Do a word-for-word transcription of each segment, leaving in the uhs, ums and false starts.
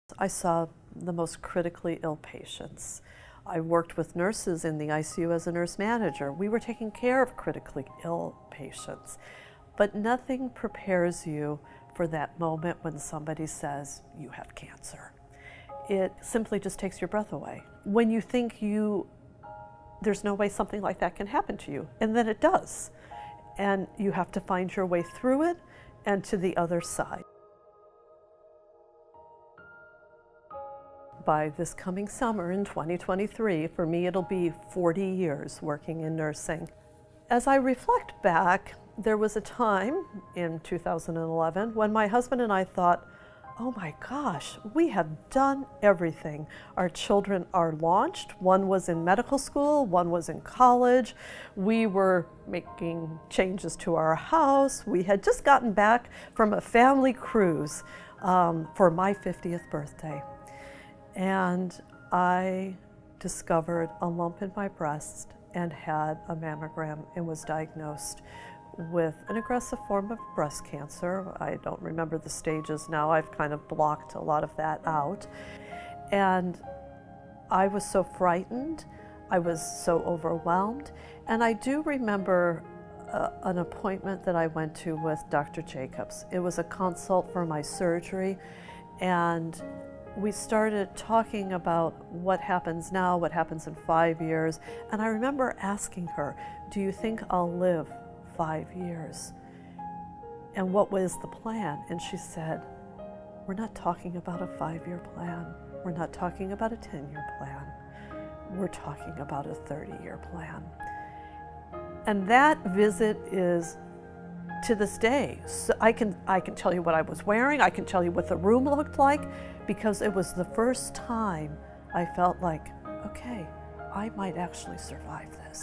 I saw the most critically ill patients. I worked with nurses in the I C U as a nurse manager. We were taking care of critically ill patients. But nothing prepares you for that moment when somebody says, you have cancer. It simply just takes your breath away. When you think you, there's no way something like that can happen to you, and then it does. And you have to find your way through it and to the other side. By this coming summer in twenty twenty-three, for me it'll be forty years working in nursing. As I reflect back, there was a time in two thousand eleven when my husband and I thought, oh my gosh, we have done everything. Our children are launched. One was in medical school, one was in college. We were making changes to our house. We had just gotten back from a family cruise um, for my fiftieth birthday. And I discovered a lump in my breast and had a mammogram and was diagnosed with an aggressive form of breast cancer. I don't remember the stages now. I've kind of blocked a lot of that out. And I was so frightened. I was so overwhelmed. And I do remember uh, an appointment that I went to with Doctor Jacobs. It was a consult for my surgery, and we started talking about what happens now, what happens in five years. And I remember asking her, do you think I'll live five years? And what was the plan? And she said, we're not talking about a five-year plan. We're not talking about a ten-year plan. We're talking about a thirty-year plan. And that visit is, to this day, so I can, I can tell you what I was wearing, I can tell you what the room looked like, because it was the first time I felt like, okay, I might actually survive this.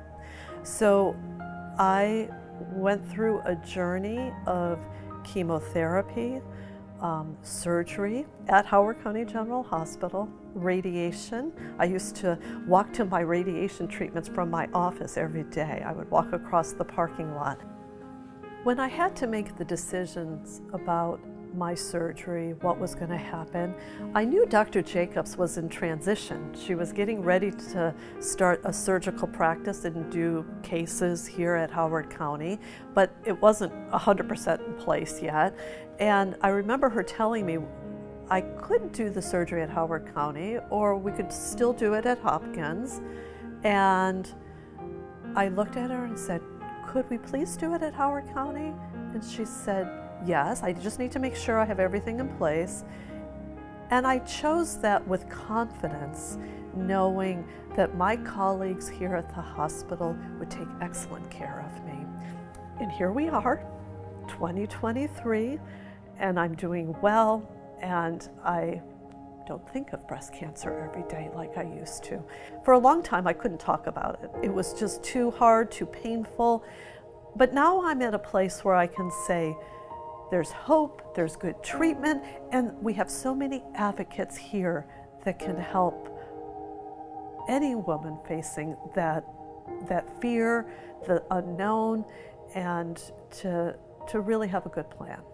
So I went through a journey of chemotherapy, um, surgery at Howard County General Hospital, radiation. I used to walk to my radiation treatments from my office every day. I would walk across the parking lot. When I had to make the decisions about my surgery, what was going to happen, I knew Doctor Jacobs was in transition. She was getting ready to start a surgical practice and do cases here at Howard County, but it wasn't one hundred percent in place yet. And I remember her telling me I could do the surgery at Howard County, or we could still do it at Hopkins. And I looked at her and said, could we please do it at Howard County? And she said, yes, I just need to make sure I have everything in place. And I chose that with confidence, knowing that my colleagues here at the hospital would take excellent care of me. And here we are, twenty twenty-three, and I'm doing well, and I don't think of breast cancer every day like I used to. For a long time, I couldn't talk about it. It was just too hard, too painful. But now I'm at a place where I can say, there's hope, there's good treatment, and we have so many advocates here that can help any woman facing that, that fear, the unknown, and to, to really have a good plan.